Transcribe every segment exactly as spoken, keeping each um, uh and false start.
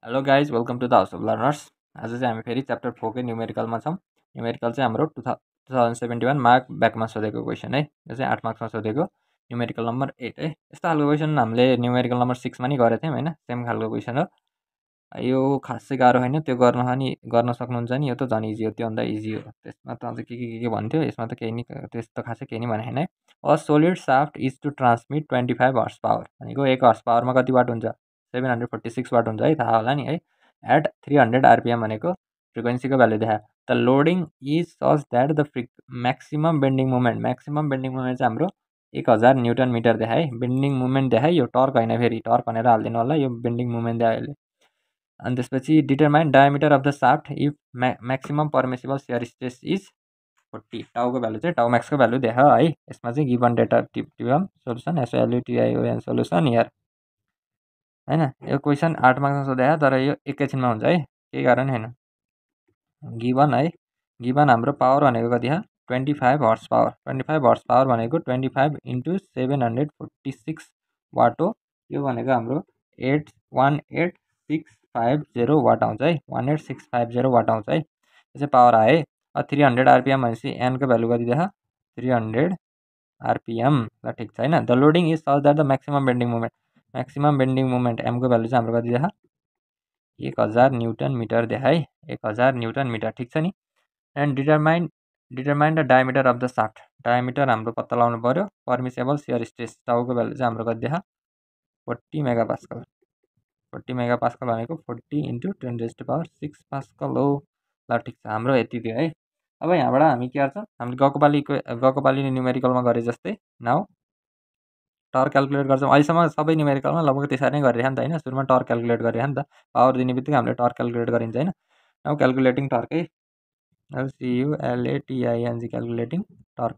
Hello guys welcome to the house of learners. आज चाहिँ हामी फेरि च्याप्टर फोरकै न्युमेरिकलमा छौँ। न्युमेरिकल चाहिँ हाम्रो टु था two thousand seventy one mark ब्याकमा सोधेको क्वेसन है। यो चाहिँ आठ मार्क्समा सोधेको न्युमेरिकल नम्बर एट है। यस्तो खालको क्वेसन हामीले न्युमेरिकल नम्बर सिक्समा नि गरेको थियौँ होइन, सेम खालको क्वेसन हो। यो खासै गाह्रो होइन, त्यो गर्न नि गर्न सक्नुहुन्छ नि, यो त झन् इजी हो, त्योभन्दा इजी हो। त्यसमा त अझ के के के के भन्थ्यो, यसमा त केही नि त्यस्तो खासै केही नि भने होइन है। Uh solid shaft is to transmit twenty five horsepower भनेको एक हर्स पावरमा कति वाट हुन्छ, seven hundred forty six watt हुन्छ है, थाहा होला नि है। एट थ्री हन्ड्रेड आरपिएम भनेको फ्रिक्वेन्सीको भ्यालु देखा। The loading is such that the फ्रिक maximum bending movement maximum bending movement चाहिँ हाम्रो एक हजार न्युटन मिटर देखाए। बेन्डिङ मुभमेन्ट देखाए, यो टर्क होइन, फेरि टर्क भनेर हालिदिनु होला, यो बेन्डिङ मुभमेन्ट देखायो अहिले। अनि त्यसपछि determine diameter of the shaft if म्या maximum permissible share stress is forty. टाउको भ्यालु चाहिँ टाउ म्याक्सको भ्यालु देख है। यसमा चाहिँ given data tip टिपम solution एसएलयुटिआइओएन solution here होइन। यो क्वेसन आठ मार्क्समा सोधेको तर यो एकैछिनमा हुन्छ है, केही कारण होइन। गिभन है, गिभन हाम्रो पावर भनेको कति हो, twenty five horsepower. Twenty five horsepower भनेको twenty five into seven hundred forty six watt हो। यो भनेको हाम्रो eight one eight six five zero watt आउँछ है, one eight six five zero watt आउँछ है। यो चाहिँ पावर आयो है। थ्री हन्ड्रेड आरपिएम भनेपछि एनको भ्यालु कति देख, थ्री हन्ड्रेड आरपिएम ल ठिक छ होइन। The loading is such that the maximum bending movement maximum bending movement एमको भ्यालु चाहिँ हाम्रो कति देख, एक हजार न्युटन मिटर देख है, एक हजार न्युटन मिटर ठिक छ नि। And determine determine the diameter of the shaft, diameter हाम्रो पत्ता लगाउनु पऱ्यो। पर्मिसेबल सेयर स्ट्रेस टाउको भ्यालु चाहिँ हाम्रो कति देख, forty mega pascal. Forty mega pascal भनेको forty into ten raise to power six pascal हो। ल ठिक छ, हाम्रो यति थियो है। अब यहाँबाट हामी के गर्छौँ, हामीले गएको पालि गएको पालि न्युमेरिकलमा गरे जस्तै नाउ टर्क क्यालकुलेट गर्छौँ। अहिलेसम्म सबै न्युमेरिकलमा लगभग त्यसरी नै गरिरहेको नि त होइन। सुरुमा टर्क क्यालकुलेट गरिरहेको नि त, पावर दिने बित्तिकै हामीले टर्क क्यालकुलेट गरिन्छ होइन। नाउ क्यालकुलेटिङ टर्क है, एलसियुएलएटिआइएनजी क्यालकुलेटिङ टर्क।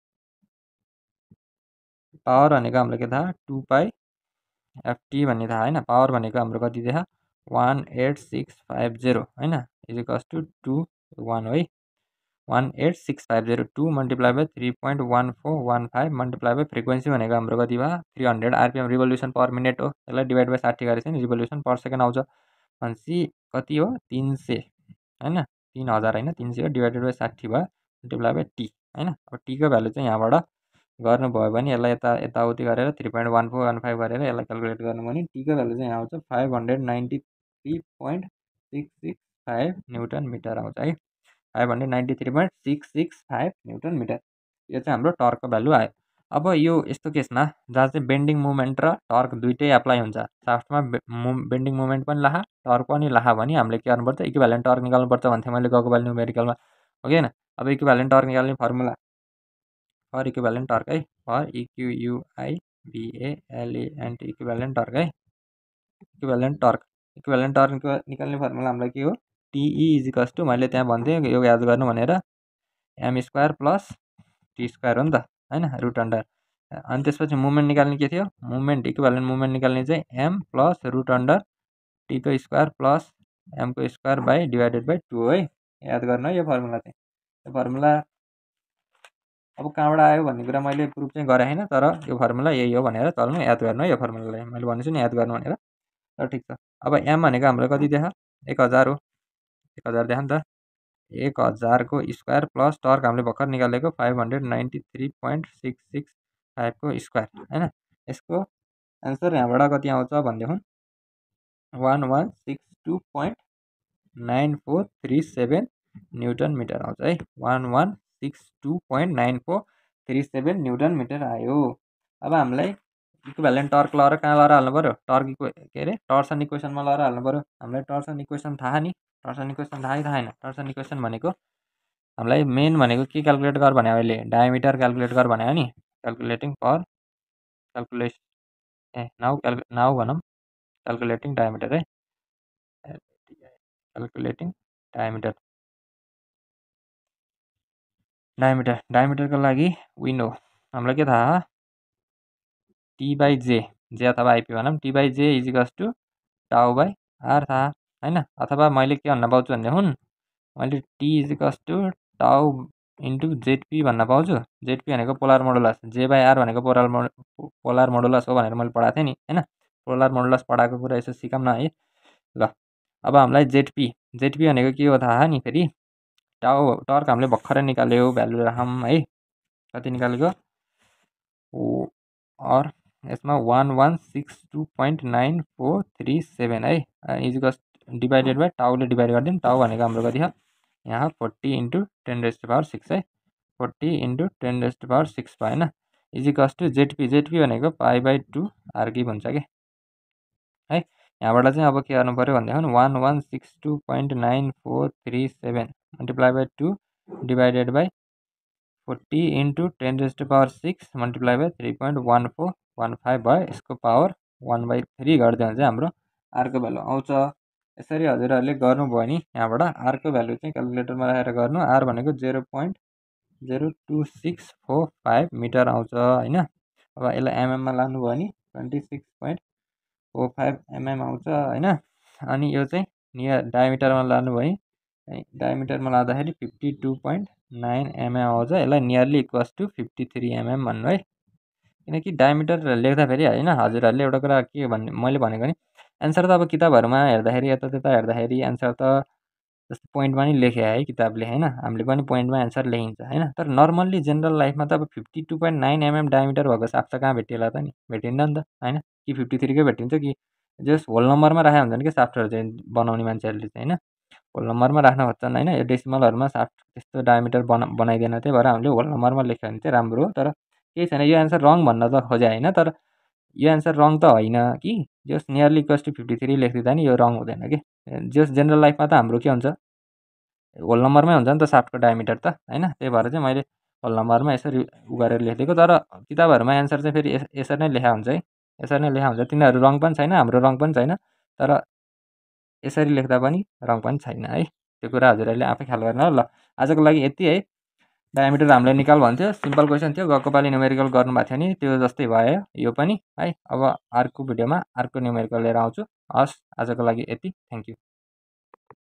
पावर भनेको हाम्रो के थाहा, टु पाई एफटी भन्ने थाहा होइन। पावर भनेको हाम्रो कति देखा, one eight six five zero होइन, इजिकल्स टु टू वान हो है। One eight six five zero two multiply by three point one four one five multiply by frequency भनेको हाम्रो कति भयो, three hundred RPM revolution per minute हो। यसलाई divide by साठी गरेपछि नि रिभोल्युसन पर सेकेन्ड आउँछ भनेपछि कति हो, तिन सय होइन, तिन हजार होइन, तिन सय हो, डिभाइडेड बाई साठी भयो मल्टिप्लाई बाई टी होइन। अब टीको भ्यालु चाहिँ यहाँबाट गर्नुभयो भने यसलाई यता यताउति गरेर three point one four one five गरेर यसलाई क्यालकुलेट गर्नुभयो भने टीको भ्यालु चाहिँ यहाँ आउँछ five hundred ninety three point six six five newton metre आउँछ है। Five hundred ninety three point six six five newton metre, यो चाहिँ हाम्रो टर्कको भ्यालु आयो। अब यो यस्तो केसमा जहाँ चाहिँ बेन्डिङ मुभमेन्ट र टर्क दुइटै एप्लाई हुन्छ, साफ्टमा बेन्डिङ मुभमेन्ट पनि लाहा टर्क पनि लाहा भने हामीले के गर्नुपर्छ, इक्विभ्यालेन्ट टर्क निकाल्नुपर्छ भन्थेँ मैले गएको पालि न्युमेरिकलमा, हो कि होइन। अब इक्विभ्यालेन्ट टर्क निकाल्ने फर्मुला फर इक्विभ्यालेन्ट टर्क है, फर इक्युयुआइबिएएलएएनटी इक्विभ्यालेन्ट टर्क है। इक्विभ्यालेन्ट टर्क इक्विभ्यालेन्ट टर्क निकाल्ने फर्मुला हामीलाई के हो, टिई इजिकल्स टु, मैले त्यहाँ भन्थेँ यो याद गर्नु भनेर, M square plus T square हो नि त होइन, रुट अन्डर। अनि त्यसपछि मुभमेन्ट निकाल्ने के थियो, मुभमेन्ट इक्विभ्यालेन्ट मुभमेन्ट निकाल्ने चाहिँ एम प्लस रुट अन्डर टीको स्क्वायर प्लस एमको square by divided by two है। याद गर्नु है यो फर्मुला चाहिँ। यो फर्मुला अब कहाँबाट आयो भन्ने कुरा मैले प्रुफ चाहिँ गरेँ होइन, तर यो फर्मुला यही हो भनेर चल्नु, याद गर्नु है यो फर्मुलालाई, मैले भनेको छु नि याद गर्नु भनेर। ल ठिक छ। अब एम भनेको हाम्रो कति देखा, एक हजार हो, एक हजार देखा नि त, एक हजारको स्क्वायर प्लस टर्क हामीले भर्खर निकालेको five hundred ninety three point six six फाइभको स्क्वायर होइन। यसको एन्सर यहाँबाट कति आउँछ भनेदेखि one one six two point nine four three seven newton metre आउँछ है, one one six two point nine four three seven newton metre आयो। अब हामीलाई इक्विभ्यालेन्ट टर्क लगाएर कहाँ लगाएर हाल्नु पऱ्यो, टर्क इक्वे के अरे टर्सन इक्वेसनमा लगाएर हाल्नु पऱ्यो। हामीलाई टर्सन इक्वेसन थाहा नि, टर्सन इक्वेसन थाहै थाहा छैन। टर्सन इक्वेसन भनेको हामीलाई मेन भनेको के क्यालकुलेट गर भने अहिले डायमिटर क्यालकुलेट गर भने हो नि, calculating per calculation uh now क्यालकु नाउ भनौँ क्यालकुलेटिङ डायमिटर है, क्यालकुलेटिङ डायमिटर डायमिटर डायमिटरको लागि विन हो हामीलाई के थाहा, टी बाई जे, जे अथवा आइपी भनौँ, T by J equals to tau by R थाहा होइन। अथवा मैले के भन्न पाउँछु भनेदेखि मैले T equals to tau into ZP भन्न पाउँछु। जेडपी भनेको polar modulus, J by R भनेको पोलार मोड पोलार मोडुलस हो भनेर मैले पढाएको थिएँ नि होइन। पोलार मोडुलस पढाएको कुरा यसो सिकाउँ न है। ल अब हामीलाई जेडपी जेडपी भनेको के हो थाहा नि फेरि टाउ टर्क हामीले भर्खरै निकाल्यो भ्यालु राखौँ है कति निकालेको और यसमा one one six two point nine four three seven है इजिकस डिभाइडेड बाई टाउले डिभाइड गरिदिउँ टाउ भनेको हाम्रो कति छ यहाँ forty into ten raised power six है forty into ten raised power six भयो होइन इजिकस टु जेडपी जेडपी भनेको pi by two R cube हुन्छ कि है यहाँबाट चाहिँ अब के गर्नु पऱ्यो भनेदेखि one one six two point nine four three seven multiply by two divided by forty into ten raised power six multiply by three point one four one five भयो यसको पावर वान बाई थ्री गरिदियो भने चाहिँ हाम्रो आरको value आउँछ यसरी हजुरहरूले गर्नुभयो भने यहाँबाट आरको भ्यालु चाहिँ क्यालकुलेटरमा राखेर गर्नु आर भनेको zero point zero two six four five metre आउँछ होइन अब यसलाई एमएममा लानुभयो भने twenty six point four five MM आउँछ होइन अनि यो चाहिँ नियर डायमिटरमा लानुभयो भने डायमिटरमा लाँदाखेरि fifty two point nine MM आउँछ यसलाई nearly equals to fifty three MM भन्नु है किनकि डायमिटर लेख्दाखेरि होइन हजुरहरूले एउटा कुरा के भन्ने मैले भनेको नि एन्सर त अब किताबहरूमा हेर्दाखेरि यता त्यता हेर्दाखेरि एन्सर त जस्तो पोइन्टमा नि लेखे है किताबले होइन हामीले पनि पोइन्टमा एन्सर लेखिन्छ होइन तर नर्मल्ली जेनरल लाइफमा त अब fifty two point nine MM diameter भएको साफ त कहाँ भेटिएला त नि भेटिन्न नि त होइन कि फिफ्टी थ्रीकै भेटिन्छ कि जस होल नम्बरमा राखेको हुन्छ नि कि साफ्टवेयर चाहिँ बनाउने मान्छेहरूले चाहिँ होइन होल नम्बरमा राख्न खोज्छन् होइन यो डेसिमलहरूमा साफ्ट त्यस्तो डायमिटर बना बनाइदिएन त्यही भएर हामीले होल नम्बरमा लेख्यो भने चाहिँ राम्रो हो तर केही छैन यो एन्सर रङ भन्न त खोजे होइन तर यो एन्सर रङ त होइन कि जस nearly equals to fifty three लेखिदिँदा नि यो रङ हुँदैन कि जस जेनरल लाइफमा त हाम्रो के हुन्छ होल नम्बरमै हुन्छ नि त साफ्टको डायमिटर त होइन त्यही भएर चाहिँ मैले होल नम्बरमा यसरी उ गरेर लेखिदिएको तर किताबहरूमा एन्सर चाहिँ फेरि यसरी नै लेखा हुन्छ है यसरी नै लेखा हुन्छ तिनीहरू रङ पनि छैन हाम्रो रङ पनि छैन तर यसरी लेख्दा पनि रङ पनि छैन है त्यो कुरा हजुरहरूले आफै ख्याल गर्न ल आजको लागि यति है डायमिटर हामीले निकाल भन्थ्यो सिम्पल क्वेसन थियो गएको पालि न्युमेरिकल गर्नुभएको थियो नि त्यो जस्तै भयो यो पनि है अब अर्को भिडियोमा अर्को न्युमेरिकल लिएर आउँछु हस् आजको लागि यति थ्याङ्क यू